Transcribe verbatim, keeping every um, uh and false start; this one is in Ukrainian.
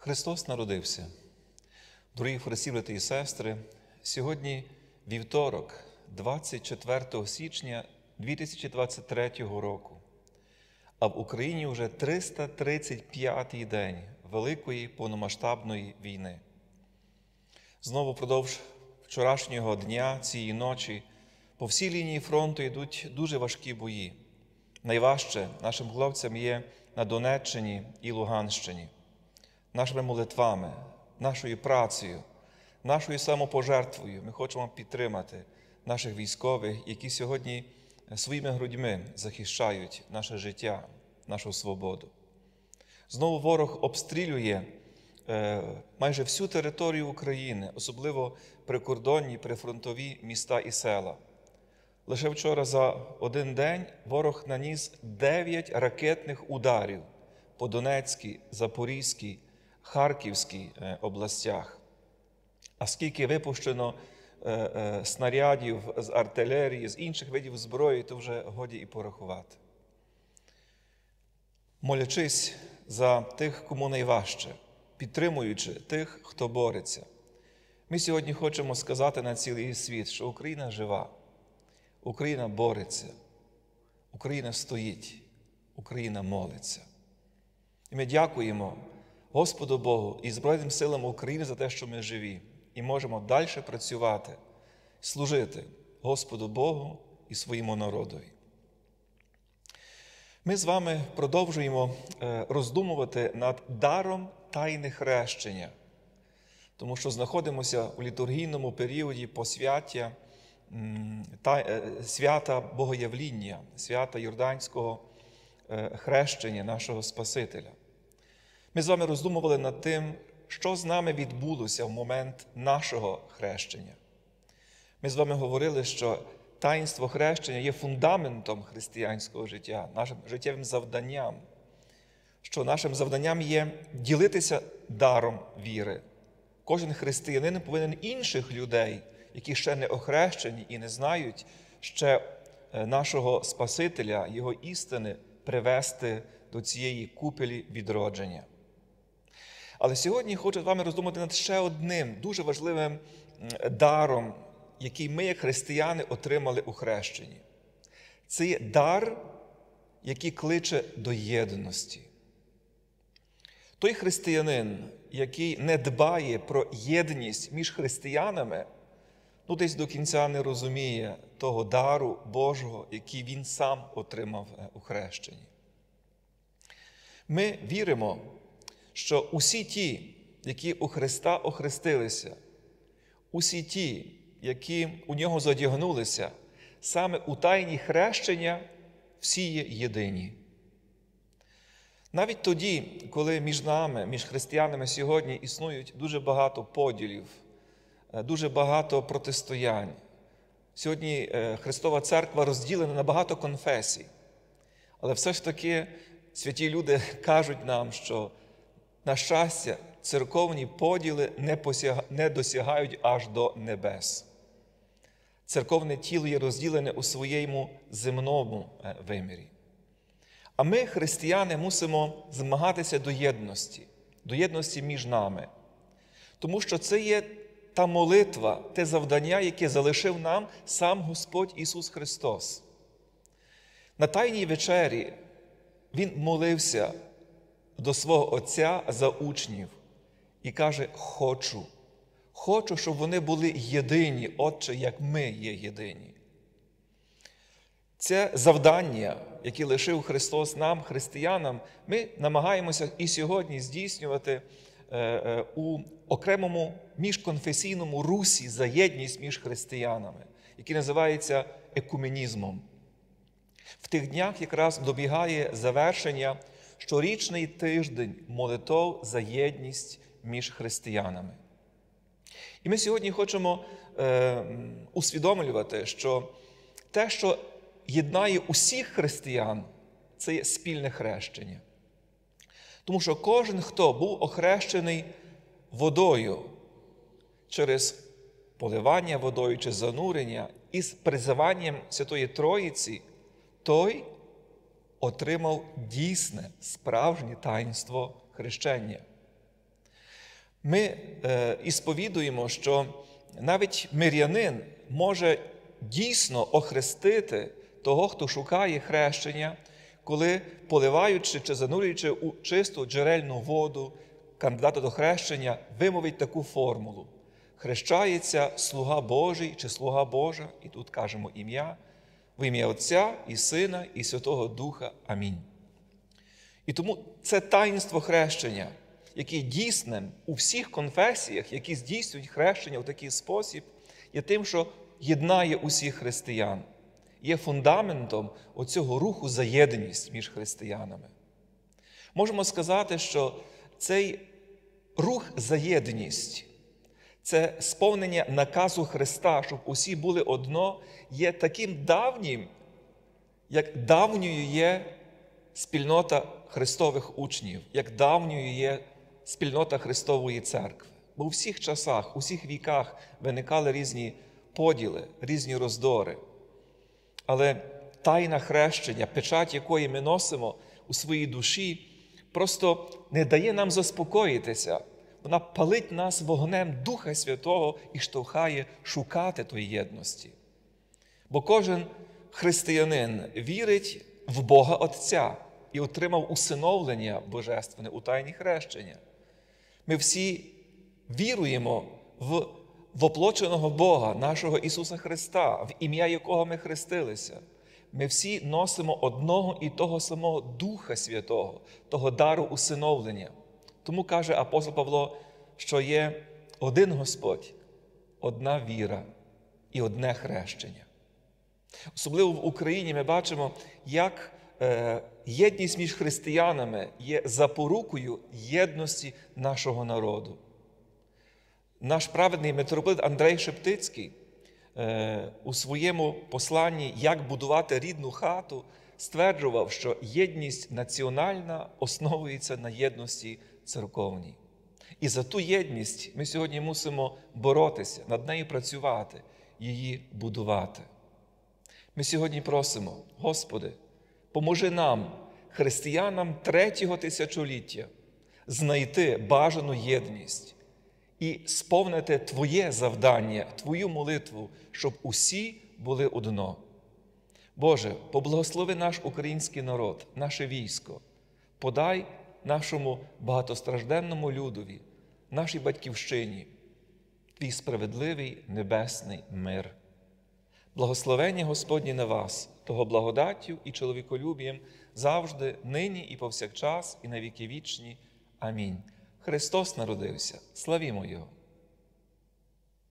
Христос народився. Дорогі Христі, брати і сестри, сьогодні вівторок, двадцять четвертого січня дві тисячі двадцять третього року, а в Україні вже триста тридцять п'ятий день Великої повномасштабної війни. Знову впродовж вчорашнього дня, цієї ночі, по всій лінії фронту йдуть дуже важкі бої. Найважче нашим хлопцям є на Донеччині і Луганщині. Нашими молитвами, нашою працею, нашою самопожертвою ми хочемо підтримати наших військових, які сьогодні своїми грудьми захищають наше життя, нашу свободу. Знову ворог обстрілює е, майже всю територію України, особливо прикордонні, прифронтові міста і села. Лише вчора за один день ворог наніс дев'ять ракетних ударів по Донецькій, Запорізькій, Харківській областях. А скільки випущено е, е, снарядів з артилерії, з інших видів зброї, то вже годі і порахувати. Молячись за тих, кому найважче, підтримуючи тих, хто бореться, ми сьогодні хочемо сказати на цілий світ, що Україна жива, Україна бореться, Україна стоїть, Україна молиться. І ми дякуємо Господу Богу і Збройним силам України за те, що ми живі і можемо далі працювати, служити Господу Богу і своєму народові. Ми з вами продовжуємо роздумувати над даром тайни хрещення, тому що знаходимося у літургійному періоді посвяття свята Богоявління, свята Йорданського хрещення нашого Спасителя. Ми з вами роздумували над тим, що з нами відбулося в момент нашого хрещення. Ми з вами говорили, що таїнство хрещення є фундаментом християнського життя, нашим життєвим завданням, що нашим завданням є ділитися даром віри. Кожен християнин повинен інших людей, які ще не охрещені і не знають ще нашого Спасителя, Його істини, привести до цієї купелі відродження. Але сьогодні хочу з вами роздумати над ще одним дуже важливим даром, який ми, як християни, отримали у хрещенні. Це є дар, який кличе до єдності. Той християнин, який не дбає про єдність між християнами, ну десь до кінця не розуміє того дару Божого, який він сам отримав у хрещенні. Ми віримо, що усі ті, які у Христа охрестилися, усі ті, які у Нього задягнулися, саме у тайні хрещення всі є єдині. Навіть тоді, коли між нами, між християнами сьогодні існують дуже багато поділів, дуже багато протистоянь. Сьогодні Христова Церква розділена на багато конфесій. Але все ж таки святі люди кажуть нам, що, на щастя, церковні поділи не, посяга... не досягають аж до небес. Церковне тіло є розділене у своєму земному вимірі. А ми, християни, мусимо змагатися до єдності, до єдності між нами. Тому що це є та молитва, те завдання, яке залишив нам сам Господь Ісус Христос. На Тайній вечері Він молився до свого Отця за учнів і каже: «Хочу, хочу, щоб вони були єдині, Отче, як ми є єдині». Це завдання, яке лишив Христос нам, християнам, ми намагаємося і сьогодні здійснювати у окремому міжконфесійному русі за єдність між християнами, який називається екуменізмом. В тих днях якраз добігає завершення щорічний тиждень молитов за єдність між християнами. І ми сьогодні хочемо е, усвідомлювати, що те, що єднає усіх християн, це є спільне хрещення. Тому що кожен, хто був охрещений водою через поливання водою чи занурення із призиванням Святої Троїці, той отримав дійсне, справжнє таїнство хрещення. Ми е, ісповідуємо, що навіть мирянин може дійсно охрестити того, хто шукає хрещення, коли, поливаючи чи занурюючи у чисту джерельну воду кандидата до хрещення, вимовить таку формулу: хрещається слуга Божий чи слуга Божа, і тут кажемо ім'я, в ім'я Отця і Сина і Святого Духа. Амінь. І тому це таїнство хрещення, яке дійсним у всіх конфесіях, які здійснюють хрещення в такий спосіб, є тим, що єднає усіх християн, є фундаментом оцього руху за єдність між християнами. Можемо сказати, що цей рух за єдність, це сповнення наказу Христа, щоб усі були одно, є таким давнім, як давньою є спільнота Христових учнів, як давньою є спільнота Христової Церкви. Бо у всіх часах, у всіх віках виникали різні поділи, різні роздори. Але тайна хрещення, печать якої ми носимо у своїй душі, просто не дає нам заспокоїтися. Вона палить нас вогнем Духа Святого і штовхає шукати тої єдності. Бо кожен християнин вірить в Бога Отця і отримав усиновлення божественне у тайні хрещення. Ми всі віруємо в воплоченого Бога, нашого Ісуса Христа, в ім'я якого ми хрестилися. Ми всі носимо одного і того самого Духа Святого, того дару усиновлення. Тому каже апостол Павло, що є один Господь, одна віра і одне хрещення. Особливо в Україні ми бачимо, як е, єдність між християнами є запорукою єдності нашого народу. Наш праведний митрополит Андрей Шептицький е, у своєму посланні «Як будувати рідну хату» стверджував, що єдність національна основується на єдності церковній. І за ту єдність ми сьогодні мусимо боротися, над нею працювати, її будувати. Ми сьогодні просимо: Господи, поможи нам, християнам третього тисячоліття, знайти бажану єдність і сповнити Твоє завдання, Твою молитву, щоб усі були одно. Боже, поблагослови наш український народ, наше військо, подай нашому багатостражденному людові, нашій батьківщині, Твій справедливий небесний мир. Благословення Господнє на вас, того благодаттю і чоловіколюбієм завжди, нині і повсякчас, і на віки вічні. Амінь. Христос народився. Славімо Його!